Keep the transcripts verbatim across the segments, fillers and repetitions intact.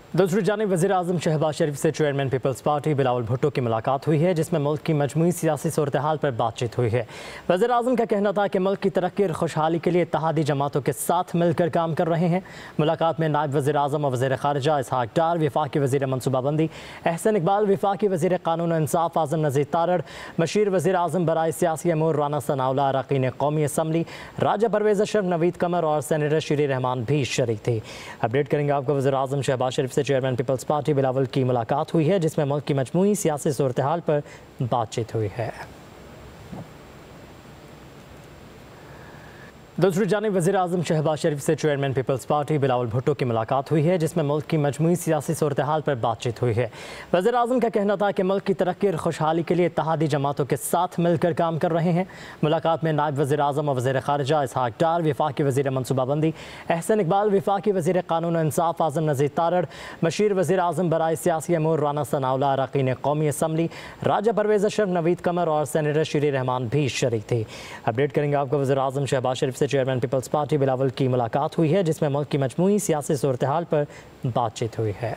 दूसरी जानिब वज़ीर आज़म शहबाज शरीफ से chairman peoples party Bilawal Bhutto की मुलाकात हुई है, जिसमें मुल्क की मजमूई सियासी सूरत हाल पर बातचीत हुई है। वज़ीर आज़म का कहना था कि मुल्क की तरक्की और खुशहाली के लिए इत्तेहादी जमातों के साथ मिलकर काम कर रहे हैं। मुलाकात में नायब वज़ीर आज़म और वज़ीर ख़ारिजा इसहाक डार, वफाकी वज़ीर मनसूबाबंदी एहसन इकबाल, वफाकी वज़ीर कानून और इंसाफ आज़म नज़ीर तारड़, मशीर वज़ीर आज़म बराए सियासी अमूर राना सनाउल्लाह, अरकान कौमी असम्बली राजा परवेज़ अशरफ, नवीद कमर और सेनेटर शीरी रहमान भी शरीक थे। अपडेट करेंगे आपको। वज़ीर आज़म शहबाज शरीफ से चेयरमैन पीपल्स पार्टी बिलावल की मुलाकात हुई है, जिसमें मुल्क की मजमूई सियासी सूरत हाल पर बातचीत हुई है। दूसरी जानिब वज़ीर आज़म शहबाज शरीफ से chairman peoples party Bilawal Bhutto की मुलाकात हुई है, जिसमें मुल्क की मजमूई सियासी सूरत हाल पर बातचीत हुई है। वज़ीर आज़म का कहना था कि मुल्क की तरक्की और खुशहाली के लिए इत्तेहादी जमातों के साथ मिलकर काम कर रहे हैं। मुलाकात में नायब वज़ीर आज़म और वज़ीर ख़ारिजा इसहाक डार, वफाकी वज़ीर मनसूबाबंदी एहसन इकबाल, वफाकी वज़ीर कानून और इंसाफ आज़म नज़ीर तारड़, मशीर वज़ीर आज़म बराए सियासी अमूर राना सनाउल्लाह, अरकान कौमी असम्बली राजा परवेज़ अशरफ, नवीद कमर और सेनेटर शीरी रहमान भी शरीक थे। अपडेट करेंगे आपको। वज़ीर आज़म शहबाज शरीफ से चेयरमैन पीपल्स पार्टी बिलावल की मुलाकात हुई है, जिसमें मुल्क की मजमूई सियासी सूरत हाल पर बातचीत हुई है।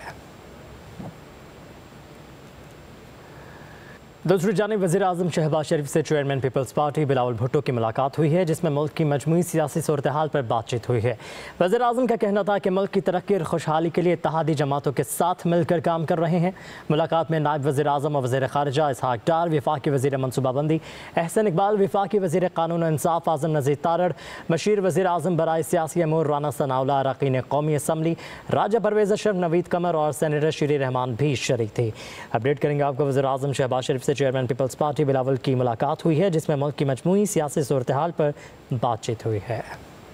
दूसरी जानिब वज़ीर आज़म शहबाज शरीफ से chairman peoples party Bilawal Bhutto की मुलाकात हुई है, जिसमें मुल्क की मजमूई सियासी सूरत हाल पर बातचीत हुई है। वज़ीर आज़म का कहना था कि मुल्क की तरक्की और खुशहाली के लिए इत्तेहादी जमातों के साथ मिलकर काम कर रहे हैं। मुलाकात में नायब वज़ीर आज़म और वज़ीर ख़ारिजा इसहाक डार, वफाकी वज़ीर मनसूबाबंदी एहसन इकबाल, वफाकी वज़ीर कानून और इंसाफ आज़म नज़ीर तारड़, मशीर वज़ीर आज़म बराए सियासी अमूर राना सनाउल्लाह, अरकान कौमी असम्बली राजा परवेज़ अशरफ, नवीद कमर और सेनेटर शीरी रहमान भी शरीक थे। अपडेट करेंगे आपको। वज़ीर आज़म शहबाज शरीफ से चेयरमैन पीपल्स पार्टी बिलावल की मुलाकात हुई है, जिसमें मुल्क की मजमूई सियासी सूरत हाल पर बातचीत हुई है।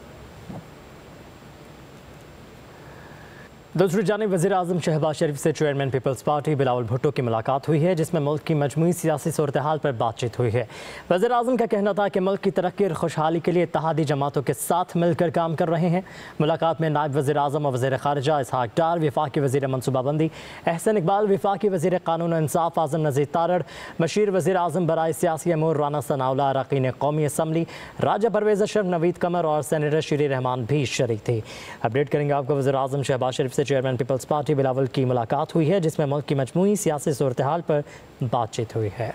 दूसरी जानिब वज़ीर आज़म शहबाज शरीफ से chairman peoples party Bilawal Bhutto की मुलाकात हुई है, जिसमें मुल्क की मजमूई सियासी सूरत हाल पर बातचीत हुई है। वज़ीर आज़म का कहना था कि मुल्क की तरक्की और खुशहाली के लिए इत्तेहादी जमातों के साथ मिलकर काम कर रहे हैं। मुलाकात में नायब वज़ीर आज़म और वज़ीर ख़ारिजा इसहाक डार, वफाकी वज़ीर मनसूबाबंदी एहसन इकबाल, वफाकी वज़ीर कानून और इंसाफ आज़म नज़ीर तारड़, मशीर वज़ीर आज़म बराए सियासी अमूर राना सनाउल्लाह, अरकान कौमी असम्बली राजा परवेज़ अशरफ, नवीद कमर और सेनेटर शीरी रहमान भी शरीक थे। अपडेट करेंगे आपको। वज़ीर आज़म शहबाज शरीफ से चेयरमैन पीपल्स पार्टी बिलावल की मुलाकात हुई है, जिसमें मुल्क की मजमूई सियासी सूरत हाल पर बातचीत हुई है।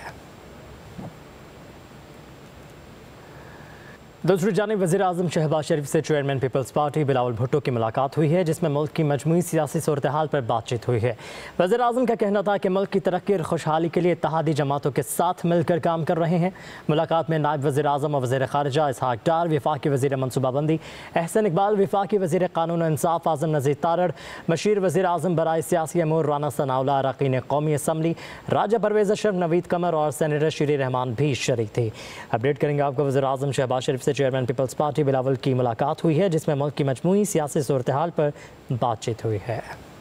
दूसरी जानिब वज़ीर आज़म शहबाज शरीफ से chairman peoples party Bilawal Bhutto की मुलाकात हुई है, जिसमें मुल्क की मजमूई सियासी सूरत हाल पर बातचीत हुई है। वज़ीर आज़म का कहना था कि मुल्क की तरक्की और खुशहाली के लिए इत्तेहादी जमातों के साथ मिलकर काम कर रहे हैं। मुलाकात में नायब वज़ीर आज़म और वज़ीर ख़ारिजा इसहाक डार, वफाकी वज़ीर मनसूबाबंदी एहसन इकबाल, वफाकी वज़ीर कानून और इंसाफ आज़म नज़ीर तारड़, मशीर वज़ीर आज़म बराए सियासी अमूर राना सनाउल्लाह, अरकान कौमी असम्बली राजा परवेज़ अशरफ, नवीद कमर और सेनेटर शीरी रहमान भी शरीक थे। अपडेट करेंगे आपको। वज़ीर आज़म शहबाज शरीफ से चेयरमैन पीपल्स पार्टी बिलावल की मुलाकात हुई है, जिसमें मुल्क की मजमूई सियासी सूरत हाल पर बातचीत हुई है।